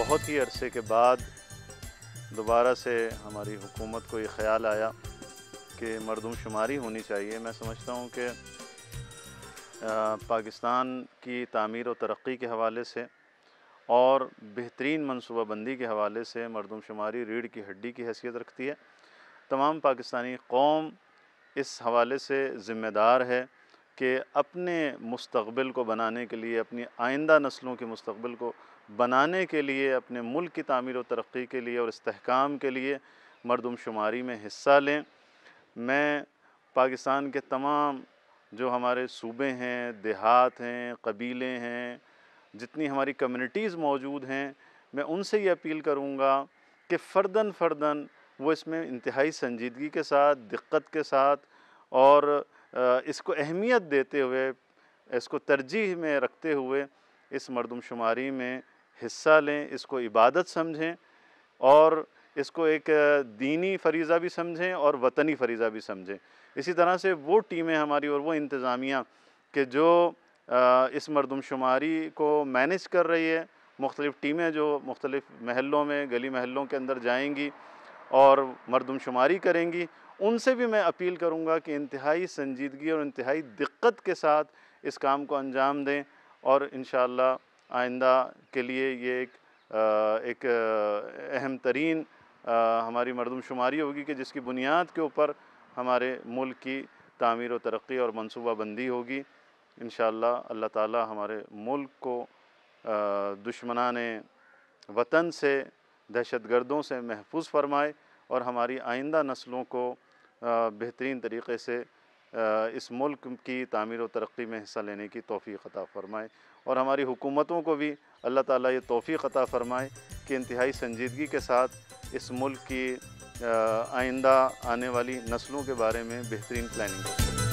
بہت ہی عرصے کے بعد دوبارہ سے ہماری حکومت کو یہ خیال آیا کہ مردم شماری ہونی چاہیے۔ میں سمجھتا ہوں کہ پاکستان کی تعمیر و ترقی کے حوالے سے اور بہترین منصوبہ بندی کے حوالے سے مردم شماری ریڑھ کی ہڈی کی حیثیت رکھتی ہے۔ تمام پاکستانی قوم اس حوالے سے ذمہ دار ہے کہ اپنے مستقبل کو بنانے کے لیے، اپنی آئندہ نسلوں کے مستقبل کو بنانے کے لیے، اپنے ملک کی تعمیر و ترقی کے لیے اور استحکام کے لیے مردم شماری میں حصہ لیں۔ میں پاکستان کے تمام جو ہمارے صوبے ہیں، دیہات ہیں، قبیلے ہیں، جتنی ہماری کمیونٹیز موجود ہیں، میں ان سے یہ اپیل کروں گا کہ فرداً فرداً وہ اس میں انتہائی سنجیدگی کے ساتھ، دقت کے ساتھ اور اس کو اہمیت دیتے ہوئے، اس کو ترجیح میں رکھتے ہوئے اس مردم شماری میں حصہ لیں، اس کو عبادت سمجھیں اور اس کو ایک دینی فریضہ بھی سمجھیں اور وطنی فریضہ بھی سمجھیں۔ اسی طرح سے وہ ٹیمیں ہماری اور وہ انتظامیہ کہ جو اس مردم شماری کو مینیج کر رہی ہے، مختلف ٹیمیں جو مختلف محلوں میں، گلی محلوں کے اندر جائیں گی اور مردم شماری کریں گی، ان سے بھی میں اپیل کروں گا کہ انتہائی سنجیدگی اور انتہائی دقت کے ساتھ اس کام کو انجام دیں اور انشاءاللہ آئندہ کے لیے یہ ایک اہم ترین ہماری مردم شماری ہوگی کہ جس کی بنیاد کے اوپر ہمارے ملک کی تعمیر و ترقی اور منصوبہ بندی ہوگی۔ انشاءاللہ اللہ تعالی ہمارے ملک کو دشمنان وطن سے، دہشت گردوں سے محفوظ فرمائے اور ہماری آئندہ نسلوں کو بہترین طریقے سے اس ملک کی تعمیر و ترقی میں حصہ لینے کی توفیق عطا فرمائے، اور ہماری حکومتوں کو بھی اللہ تعالیٰ یہ توفیق عطا فرمائے کہ انتہائی سنجیدگی کے ساتھ اس ملک کی آئندہ آنے والی نسلوں کے بارے میں بہترین پلاننگ ہو۔